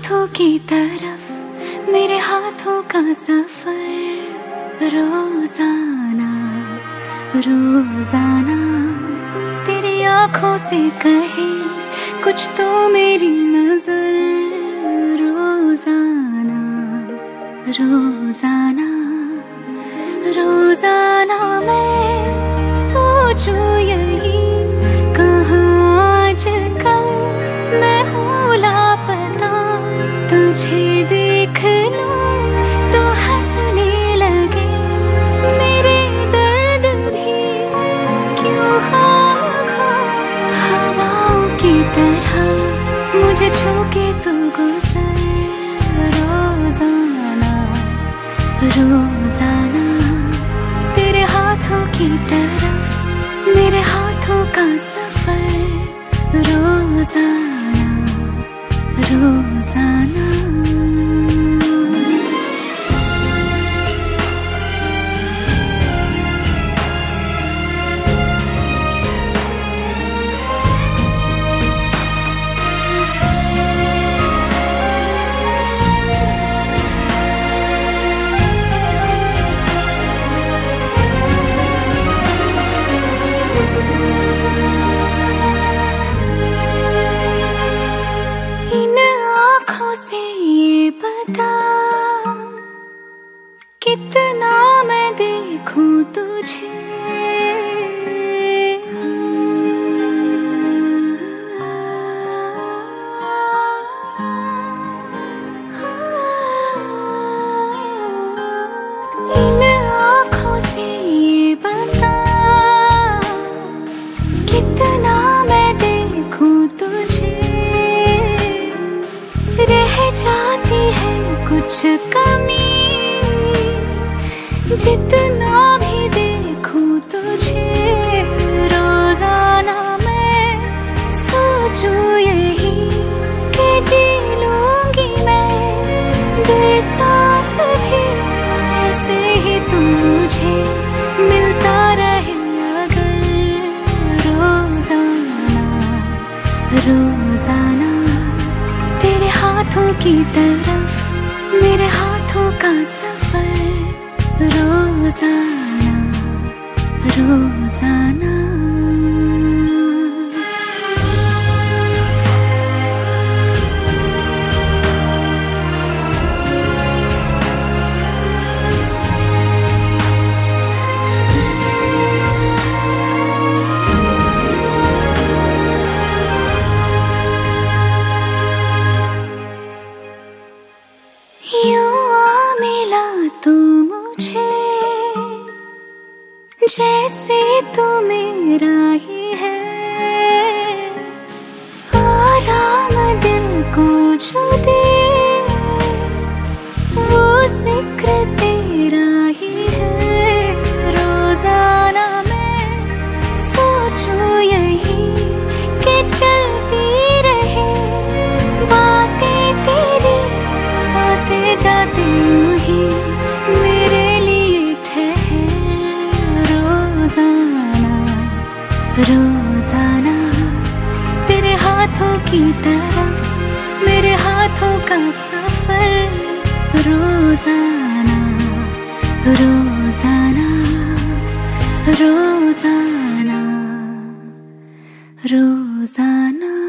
हाथों की तरफ मेरे हाथों का सफर रोजाना रोजाना तेरी आंखों से कहे कुछ तो मेरी नजर रोजाना रोजाना रोजाना मैं सोचूं यही कहाँ आजकल मैं हूँ लापता तुझे देख लूं तो हंसने लगे मेरे दर्द भी क्यों खामखा हवाओं की तरह मुझे छू के तू गुजर रोजाना रोजाना तेरे हाथों की तरफ मेरे हाथों का सफर रोजाना रोजाना कितना मैं देखूं तुझे इन आँखों से ये बता कितना मैं देखूं तुझे रह जाती है कुछ कमी जितना भी देखूं तुझे रोजाना मैं सोचूं यही कि जी लूंगी मैं बेसास भी ऐसे ही तू मुझे मिलता रहे अगर रोजाना रोजाना तेरे हाथों की तरफ मेरे हाथों का सफर रोजाना रोजाना यूं आ मिला तू मुझे जैसे तू मेरा ही है आराम दिल को जो दे वो जिक्र तेरा ही है रोजाना मैं सोचूं यही कि चलती रहे बातें तेरी आते जाते यूं ही मेरे लिए ठहर रोजाना रोजाना तेरे हाथों की तरफ मेरे हाथों का सफर रोजाना रोजाना रोजाना रोजाना